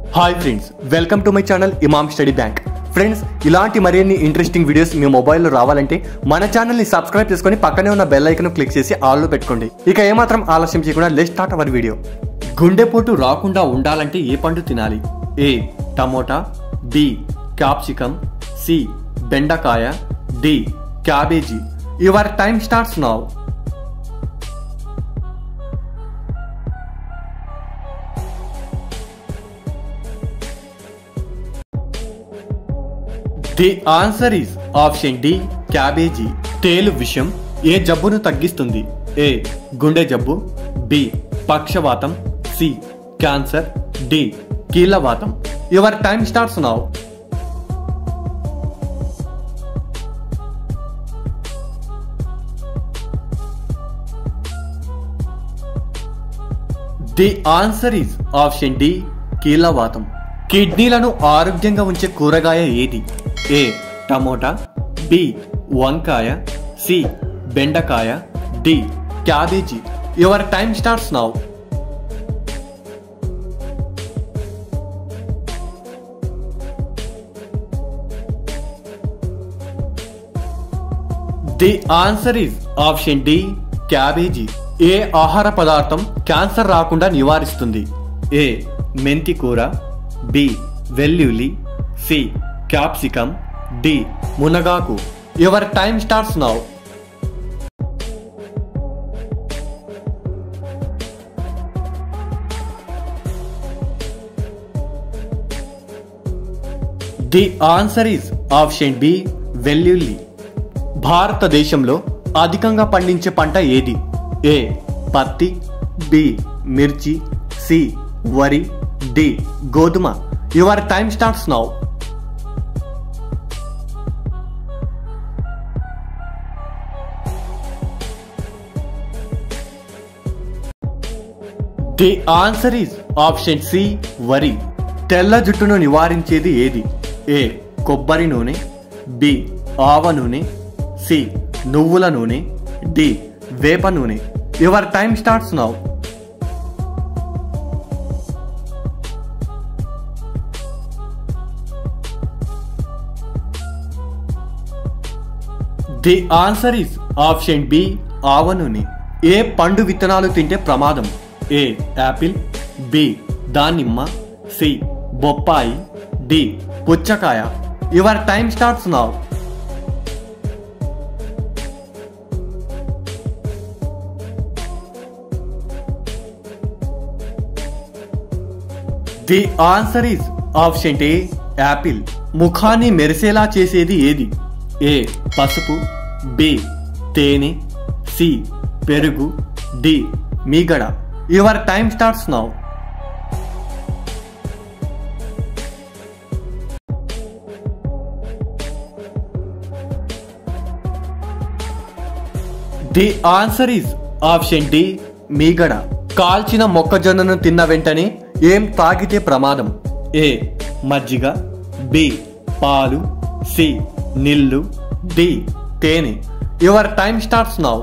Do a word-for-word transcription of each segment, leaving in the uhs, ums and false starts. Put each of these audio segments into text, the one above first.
Hi friends, welcome to my channel Imam study bank. Friends, ఇలాంటి మరిన్ని interesting videos మీ మొబైల్లో రావాలంటే మన ఛానల్ని సబ్స్క్రైబ్ చేసుకొని పక్కనే ఉన్న బెల్ ఐకాన్ క్లిక్ చేసి ఆల్లో పెట్టుకోండి. ఇక ఏమాత్రం ఆలస్యం చేయకుండా లెట్స్ స్టార్ట్ అవర్ వీడియో. గుండెపోటు రాకుండా ఉండాలంటే ఏ పండు తినాలి? A tomato, B capsicum, C బెండకాయ, D cabbage. Your time starts now. The answer is option D cabbage. తేలు విషం ఏ జబ్బును తగ్గిస్తుంది? ఏ గుండె జబ్బు, బి పక్షవాతం, సి క్యాన్సర్, డి కీళ్ళవాతం. Your time starts now. The answer is option D కీళ్ళవాతం. కిడ్నీలను ఆరోగ్యంగా ఉంచే కూరగాయ ఏది? ఏ టమోటా, బి వంకాయ, సి బెండకాయ, D cabbage. Your time starts now. The answer is option D cabbage. ఏ ఆహార పదార్థం క్యాన్సర్ రాకుండా నివారిస్తుంది? ఏ మెంతి కూర, బి వెల్లుల్లి, సి క్యాప్సికమ్, డి మునగాకు. Your time starts now. The answer is option B వెల్లుల్లి. భారతదేశంలో అధికంగా పండించే పంట ఏది? ఏ పత్తి, బి మిర్చి, సి వరి, డి గోధుమ. Your time starts now. The answer is option C వరి. తెల్ల జుట్టును నివారించేది ఏది? ఏ కొబ్బరి నూనె, బి ఆవ నూనె, సి నువ్వుల నూనె, డి వేప నూనె. Your time starts now. The answer is option B ఆవ నూనె. ఏ పండు విత్తనాలు తింటే ప్రమాదం? ఏ యాపిల్, బి దానిమ్మ, సి బొప్పాయి, డి పుచ్చకాయ. Your time starts now. The answer is option A apple. ముఖాన్ని మెరిసేలా చేసేది ఏది? ఏ పసుపు, బి తేనె, సి పెరుగు, డి మీగడ. Your time starts now. The answer is option D మీగడ. కాల్చిన మొక్కజొన్నను తిన్న వెంటనే ఏం తాగితే ప్రమాదం? ఏ మజ్జిగ, బి పాలు, సి నీళ్లు, డి తేనె. Your time starts now.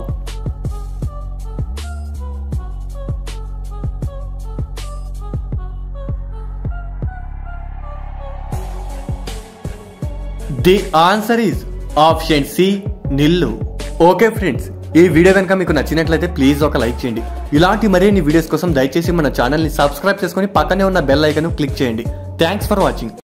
The answer is option C నీళ్లు. ఓకే ఫ్రెండ్స్, ఈ వీడియో కనుక మీకు నచ్చినట్లయితే ప్లీజ్ ఒక లైక్ చేయండి. ఇలాంటి మరిన్ని వీడియోస్ కోసం దయచేసి మన ఛానల్ని సబ్స్క్రైబ్ చేసుకొని పక్కనే ఉన్న బెల్ ఐకాన్ క్లిక్ చేయండి. Thanks for watching.